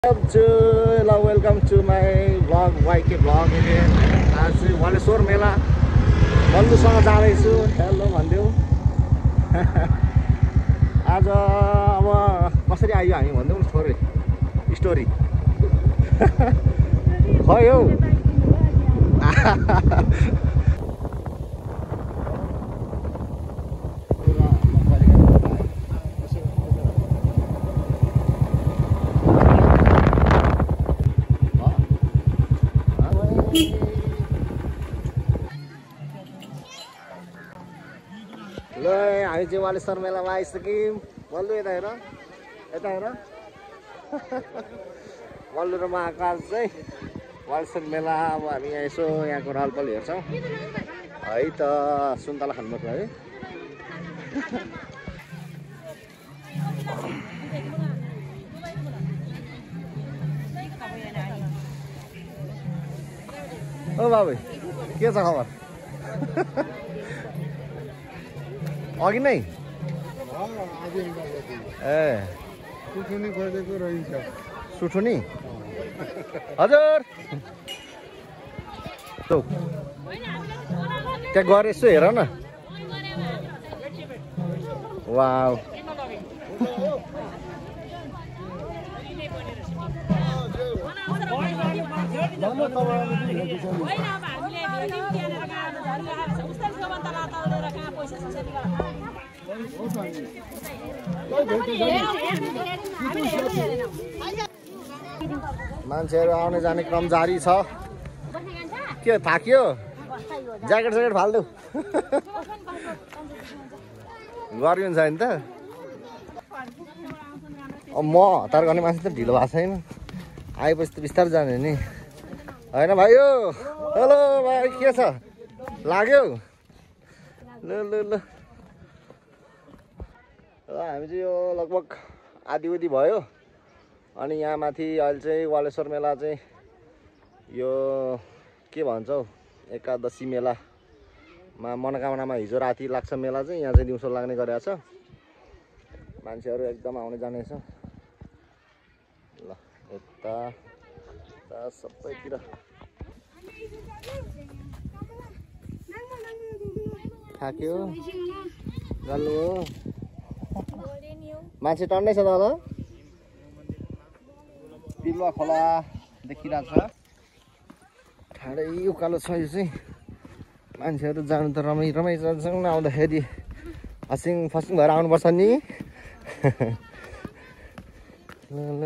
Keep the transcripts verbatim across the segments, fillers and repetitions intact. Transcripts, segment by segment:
Welcome to my vlog वाइके vlog again। आज चाहिँ वालेश्वर मेला बन्धुसँग जाँदैछु। हेलो भनिदेऊ। आज अब कसरी आयो हामी भनिदेऊ न थोरै स्टोरी। खै हौ ल हामी चाहिँ वालेश्वर मेलामा आइसक्यौँ। बल्लु यता हेर यता हेर बल्लु र महाकाल चाहिँ वालेश्वर मेला। अब हामी यहाँ यसो यहाँको रहलपहल हेर्छौँ है त। सुन्तला खानुपर्छ है। ओ बाबु के छ खबर? अघि नै ए सुठुनी खोजेको रहन्छ। सुठुनी हजुर त्यहाँ गएर यसो हेर न। वाउ मान्छेहरू आउने जाने क्रम जारी छ। के थाक्यो? ज्याकेट ज्याकेट फाल्दो गर्मी हुन्छ नि त। अब म हतार गर्ने मान्छे त ढिलो भएको छैन। आएपछि त बिस्तारै जाने नि होइन भाइ? हो हेलो भाइ के छ? लाग्यो? ल ल ल हामी चाहिँ यो लगभग आधी उधी भयो। अनि यहाँ माथि अहिले चाहिँ वालेश्वर मेला चाहिँ यो के भन्छ हौ एकादशी मेलामा मनोकामनामा हिजो राति लाग्छ मेला चाहिँ यहाँ चाहिँ दिउँसो लाग्ने गरेको छ। मान्छेहरू एकदम आउने जाने छ। ल यता सबैतिर थाक्यो गल्लो हो। मान्छे टन्नै छ तल। पिलुवा खोला देखिरहेको छ। ठाडै उकालो छ यो चाहिँ। मान्छेहरू जानु त रमाइ रमाइ जान्छन्। आउँदाखेरि हसिङ फसिङ भएर आउनुपर्छ नि। ल ल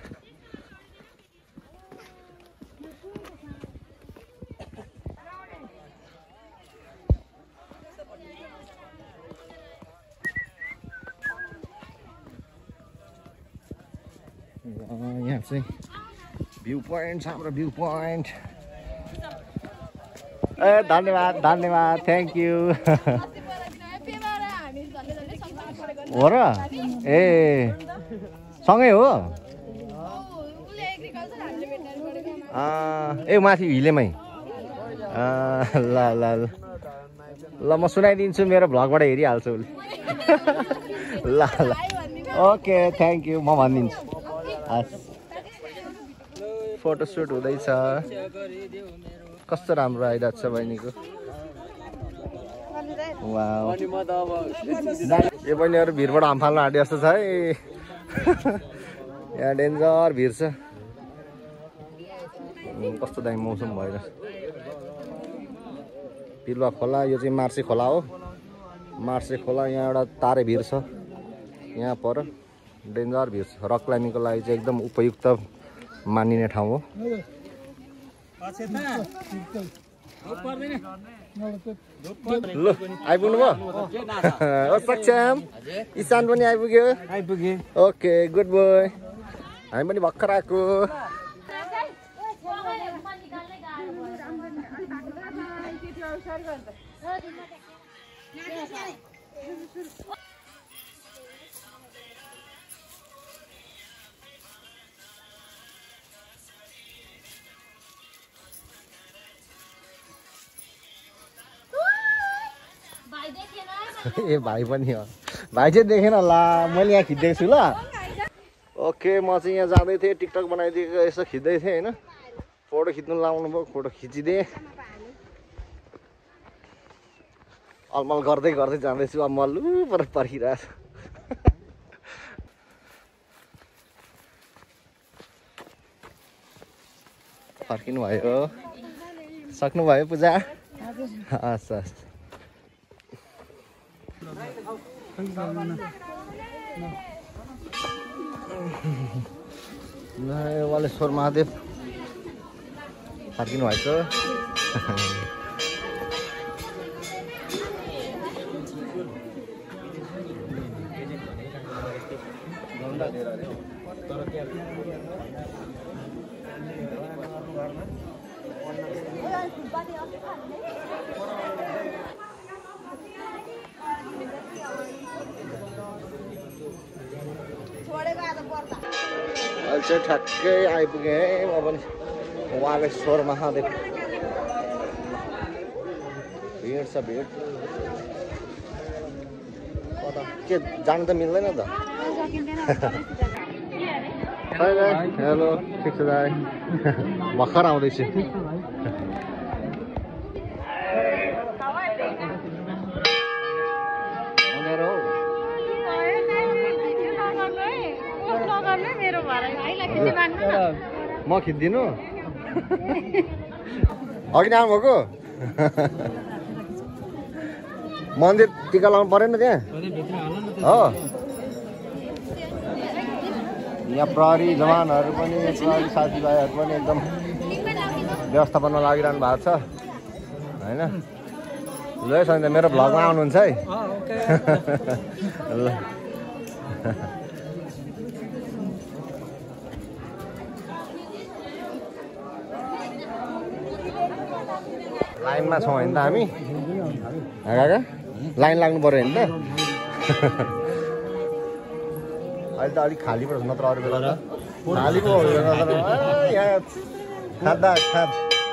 यहाँ चाहिँ भ्यू पोइन्ट छ हाम्रो भ्यू पोइन्ट। ए धन्यवाद धन्यवाद थ्याङ्क यू। हो र ए सँगै हो ए माथि हिलेमै। ल ल ल म सुनाइदिन्छु मेरो भ्लगबाट हेरिहाल्छु उसले। ल ल ओके थ्याङ्क यू म भनिदिन्छु। हस् फोटोसुट हुँदैछ। कस्तो राम्रो आइरहेको छ बहिनीको। वाउ यो बहिनीहरू भिरबाट हाम फाल्न आँटे जस्तो छ है। यहाँ डेन्जर भिर छ। कस्तो दामी मौसम भइरहेछ। पिलुवा खोला यो चाहिँ मार्से खोला हो। मार्से खोला यहाँ एउटा तारे भिर छ यहाँ पर। डेन्जर भिर छ। रक क्लाइम्बिङको लागि चाहिँ एकदम उपयुक्त मानिने ठाउँ हो। ल आइपुग्नु भयो? ओ सक्षम इशान पनि आइपुग्यो। आइपुगे ओके गुड बोय। हामी पनि भर्खर आएको। ए भाइ पनि हो। भाइ चाहिँ देखेन ला मैले यहाँ खिच्दैछु ल। ओके म चाहिँ यहाँ जाँदै थिएँ टिकटक बनाइदिएको यसो खिच्दै थिएँ होइन फोटो खिच्नु लाउनु भयो फोटो खिचिदिएँ अलमल गर्दै गर्दै जाँदैछु अब मल्लु पर पर्खिरहेछ फर्किनु भयो सक्नुभयो पूजा हस् हस् वालेश्वर महादेव फर्किनु भएको अहिले चाहिँ ठ्याक्कै आइपुगेँ है म पनि वालेश्वर महादेव भिड छ भिड कता के जानु त मिल्दैन त हेलो ठिक छ दाइ भर्खर आउँदैछु म खिच्दिनु अघि नै आउनुभएको मन्दिर टिका लाउनु परेन त्यहाँ हो यहाँ प्रहरी जवानहरू पनि प्रहरी साथीभाइहरू पनि एकदम व्यवस्थापनमा लागिरहनु भएको छ होइन ल सन्ध्या मेरो भ्लगमा आउनुहुन्छ है ल लाइनमा छौँ होइन त हामी काका लाइन लाग्नु पऱ्यो होइन त अहिले त अलिक खाली पर्छ नत्र अरू बेला खाली पो यहाँ खाँदा खाद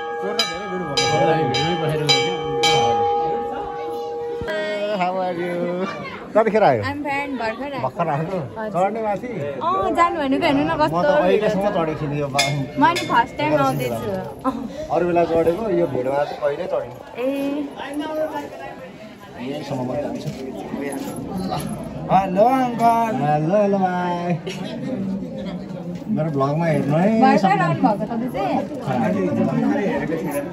कतिखेर आयो भर्खर आएको चढ्ने माथि जानु भनेको हेर्नु न म त अहिलेसम्म चढेको थिएँ यो मैले फर्स्ट टाइम आउँदैछु अरू बेला चढेको यो भिडमा चाहिँ कहिल्यै चढेन ए यहीसम्म म जान्छु हेलो अङ्कल हेलो हेलो भाइ मेरो भ्लगमा हेर्नु है भर्खर आउनुभएको तपाईँ चाहिँ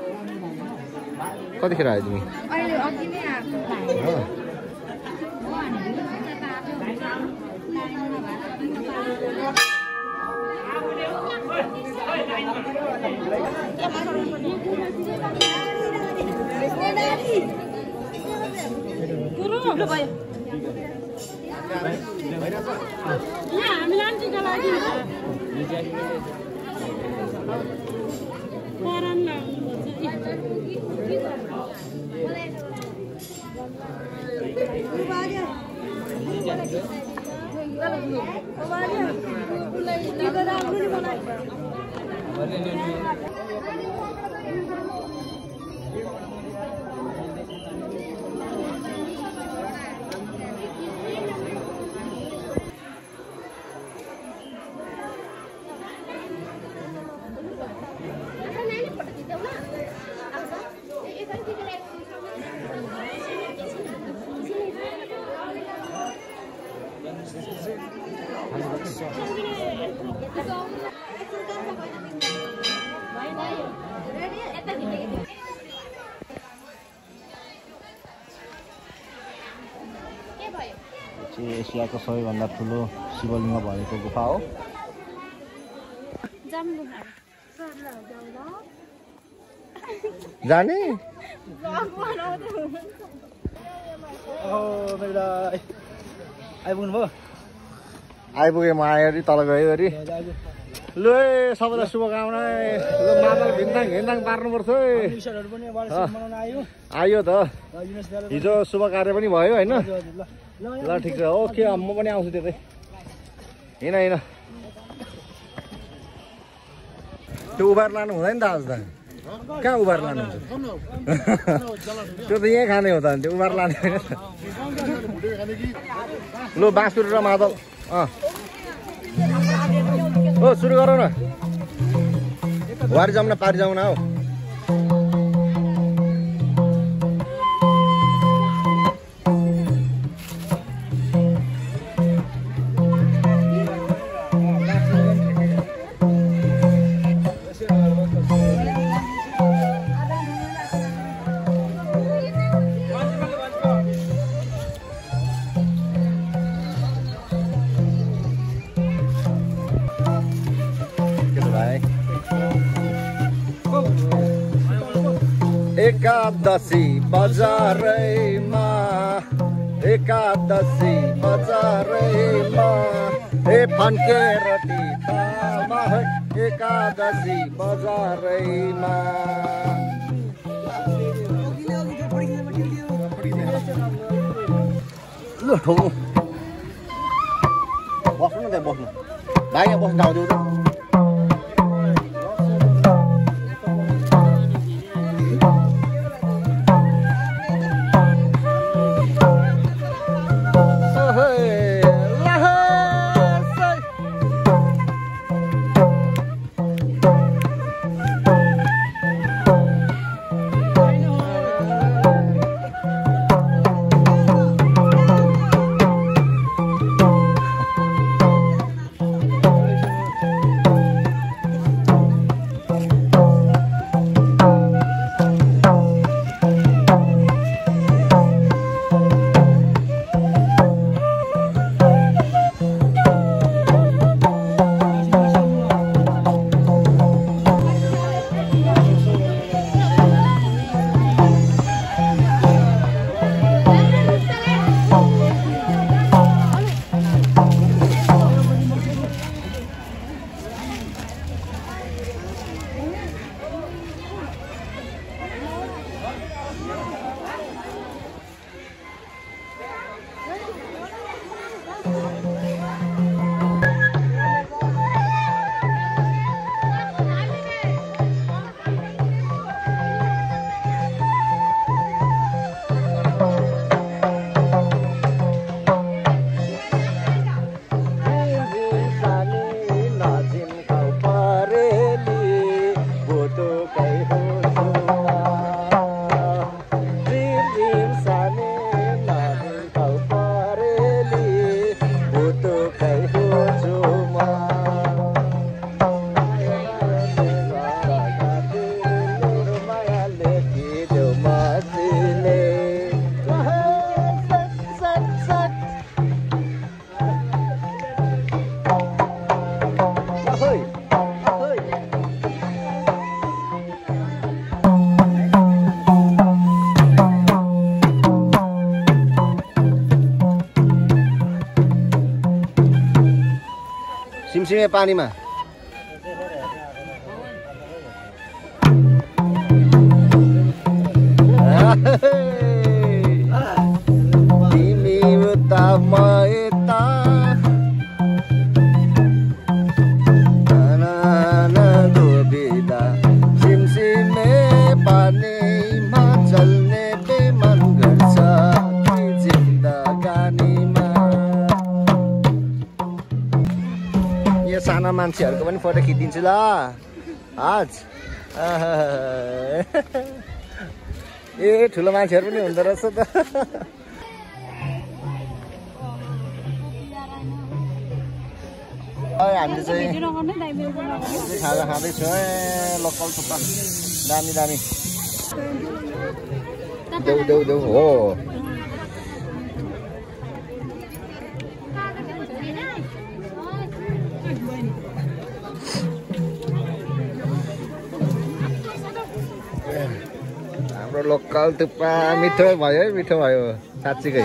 कतिखेर आयो तिमी अहिले अघि नै आएको एसियाको सबैभन्दा ठुलो शिवलिङ्ग भएको गुफा हो जाने आइपुग्नु भयो आइपुगेँ म आयो अरे तल गयो अरे लु है सबैलाई शुभकामना ल मादल घिन्दाङ घिन्दाङ पार्नुपर्छ आयो त हिजो शुभ कार्य पनि भयो होइन ल ठिक छ ओके म पनि आउँछु त्यतै हिँड हिँड त्यो उबार लानु हुँदैन त आज त कहाँ उबार लानु हुन्छ त्यो त यहीँ खाने हो त त्यो उबार लाने होइन लु बाँसुरी र मादल अँ हो सुरु गरौँ न वारी जाउँ न पारी जाउँ न हौ एकादशी बजारैमा एकादशी बजारैमा ए फन्के रोटी तामा एकादशी बजारैमा ल ठो बस्नु न त्यहाँ बस्नु भाइ यहाँ बस्नु ठाउँ देऊ त सिमसिमे पानीमा तिमी उता म यता दुविधा सिमसिमे पानीमा चल्ने बेमन गर्छ जिन्दगानीमा यो साना मान्छेहरूको पनि फोटो खिचिदिन्छु ल आज ए ठुलो मान्छेहरू पनि हुँदो रहेछ त हामीले चाहिँ खाजा खाँदैछु है लोकल थुक्पा दामी दामी देऊ देऊ देऊ हो हाम्रो लोकल थुक्पा मिठो भयो है मिठो भयो साँच्चीकै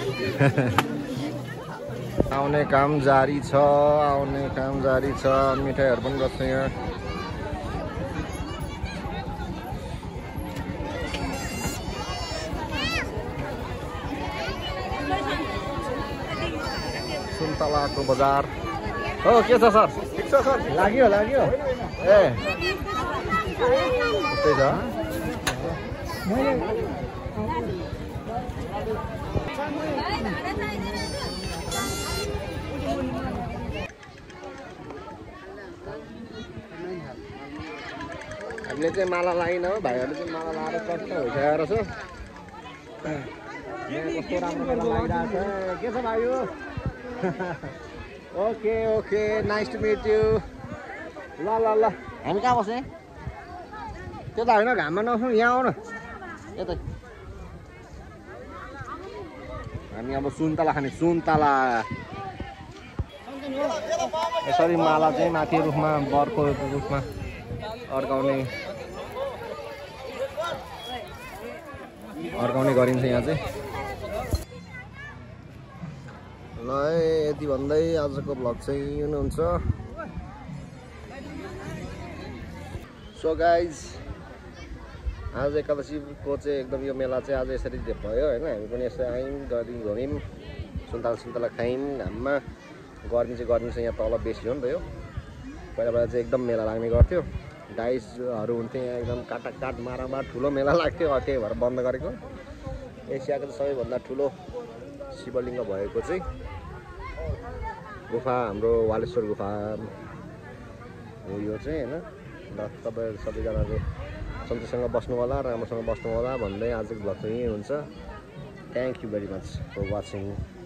आउने काम जारी छ आउने काम जारी छ मिठाईहरू पनि गर्छ यहाँ सुन्तलाको बजार हो के छ सर ठिक छ सर लाग्यो लाग्यो ए त्यस्तै छ हामीले चाहिँ माला लाइन हो भाइहरूले चाहिँ माला लाएर चट्ट भइसकेको रहेछ यहाँ कस्तो राम्रो मेला लागिरहेको छ के छ भाइ हो okay okay nice to meet you ल ल ल हामी कहाँ बस्ने त्यो त होइन घाममा नबस्नु यहाँ आउन यतै हामी अब सुन्तला खाने सुन्तला यसरी माला चाहिँ माथि रुखमा बरको रुखमा अड्काउने अड्काउने गरिन्छ यहाँ चाहिँ ल यति भन्दै आजको भ्लग चाहिँ हुनुहुन्छ सो गाइज आज एकादशीको चाहिँ एकदम यो मेला चाहिँ आज यसरी भयो होइन हामी पनि यसो आयौँ गऱ्यौँ घुम्यौँ सुन्तला सुन्तला खायौँ घाममा गर्मी चाहिँ गर्मी चाहिँ यहाँ तल बेसी हो नि त यो पहिला पहिला चाहिँ एकदम मेला लाग्ने गर्थ्यो डाइसहरू हुन्थ्यो यहाँ एकदम काटा काट मारामार ठुलो मेला लाग्थ्यो त्यही भएर बन्द गरेको एसियाको चाहिँ सबैभन्दा ठुलो शिवलिङ्ग भएको चाहिँ गुफा हाम्रो वालेश्वर गुफा हो यो चाहिँ होइन ल तपाईँ सबैजनाले सन्चैसँग बस्नु होला राम्रोसँग बस्नु होला भन्दै आजको भ्लग चाहिँ यही हुन्छ thank you very much for watching